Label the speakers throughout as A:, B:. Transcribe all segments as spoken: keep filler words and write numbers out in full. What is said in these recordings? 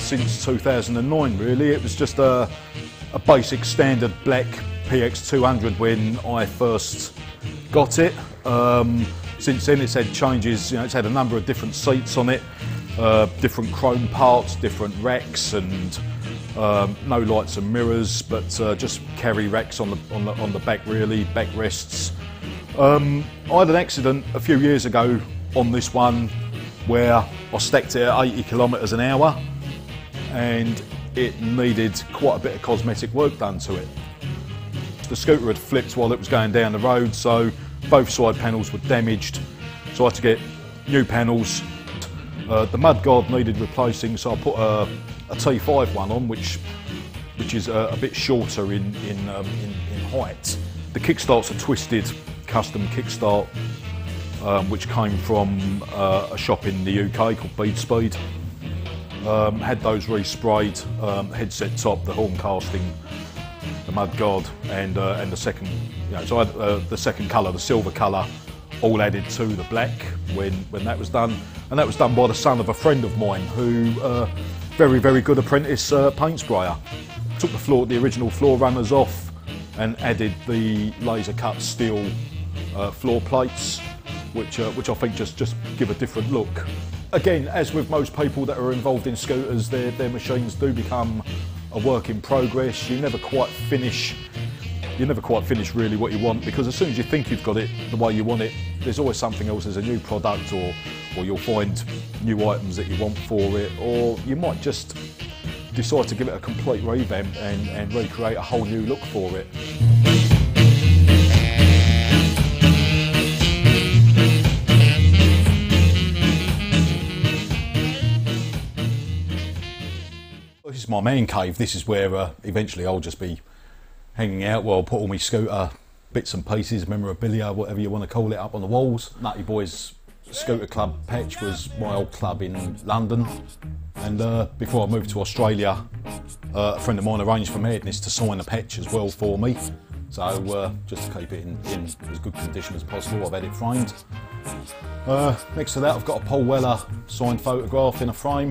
A: since two thousand nine really. It was just a, a basic standard black P X two hundred when I first got it. Um, since then it's had changes, you know, it's had a number of different seats on it, uh, different chrome parts, different racks, and um, no lights and mirrors, but uh, just carry racks on the, on the, on the back really, backrests. Um, I had an accident a few years ago on this one where I stacked it at eighty kilometres an hour and it needed quite a bit of cosmetic work done to it. The scooter had flipped while it was going down the road, so both side panels were damaged, so I had to get new panels. Uh, the mudguard needed replacing, so I put a, a T five one on, which which is a, a bit shorter in, in, um, in, in height. The Kickstart's a twisted custom Kickstart, um, which came from uh, a shop in the U K called Bead Speed. Um, had those resprayed, um, headset top, the horn casting, the mudguard, and uh, and the second, you know, so I had, uh, the second colour, the silver colour, all added to the black when when that was done, and that was done by the son of a friend of mine who, uh, very very good apprentice uh, paint sprayer. Took the floor, the original floor runners off, and added the laser cut steel uh, floor plates, which uh, which I think just just give a different look. Again, as with most people that are involved in scooters, their their machines do become a work in progress. You never quite finish. You never quite finish really what you want, because as soon as you think you've got it the way you want it, there's always something else. There's a new product, or or you'll find new items that you want for it, or you might just decide to give it a complete revamp and, and recreate a whole new look for it. This is my man cave. This is where uh, eventually I'll just be hanging out, where I'll put all my scooter bits and pieces, memorabilia, whatever you want to call it, up on the walls. Nutty Boys Scooter Club patch was my old club in London, and uh, before I moved to Australia, uh, a friend of mine arranged for Madness to sign a patch as well for me. So uh, just to keep it in, in as good condition as possible, I've had it framed. Uh, next to that I've got a Paul Weller signed photograph in a frame.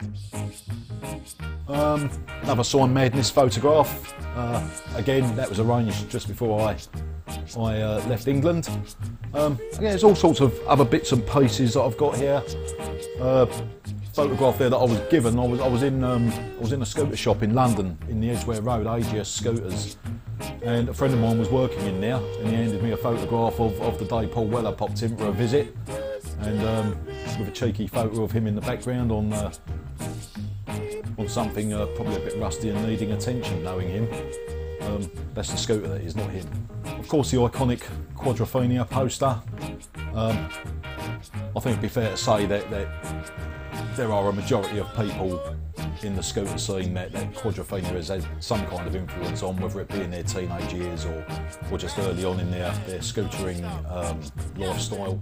A: Um, another signed Madness photograph. Uh, again, that was arranged just before I, I uh, left England. Um, yeah, there's all sorts of other bits and pieces that I've got here. Uh, photograph there that I was given. I was I was in um, I was in a scooter shop in London in the Edgware Road, Aegis Scooters, and a friend of mine was working in there, and he handed me a photograph of, of the day Paul Weller popped in for a visit, and um, with a cheeky photo of him in the background on uh, on something uh, probably a bit rusty and needing attention, knowing him. Um, that's the scooter that is, not him. Of course, the iconic Quadrophenia poster. Um, I think it'd be fair to say that, that there are a majority of people in the scooter scene that, that Quadrophenia has had some kind of influence on, whether it be in their teenage years or, or just early on in their, their scootering um, lifestyle.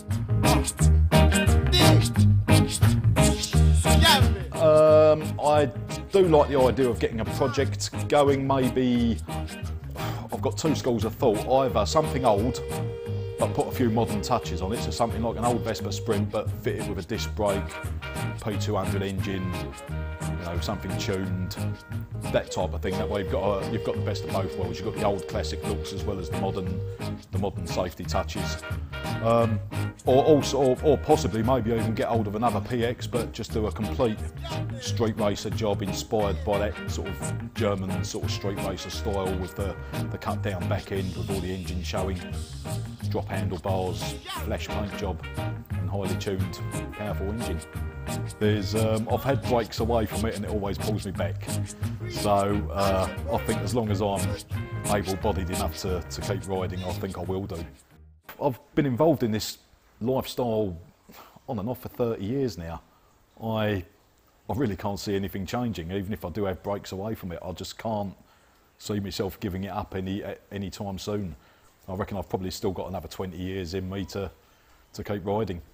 A: Um, I do like the idea of getting a project going. Maybe I've got two schools of thought: either something old but put a few modern touches on it, so something like an old Vespa Sprint but fitted with a disc brake, P two hundred engine, you know, something tuned, that type of thing. That way you've got a, you've got the best of both worlds. You've got the old classic looks as well as the modern the modern safety touches. Um, or also, or, or possibly maybe even get hold of another P X, but just do a complete street racer job inspired by that sort of German sort of street racer style, with the, the cut down back end with all the engine showing, drop handlebars, flash paint job, and highly tuned, powerful engine. There's, um, I've had brakes away from it and it always pulls me back. So uh, I think as long as I'm able-bodied enough to, to keep riding, I think I will do. I've been involved in this lifestyle on and off for thirty years now. I, I really can't see anything changing. Even if I do have brakes away from it, I just can't see myself giving it up any any time soon. I reckon I've probably still got another twenty years in me to, to keep riding.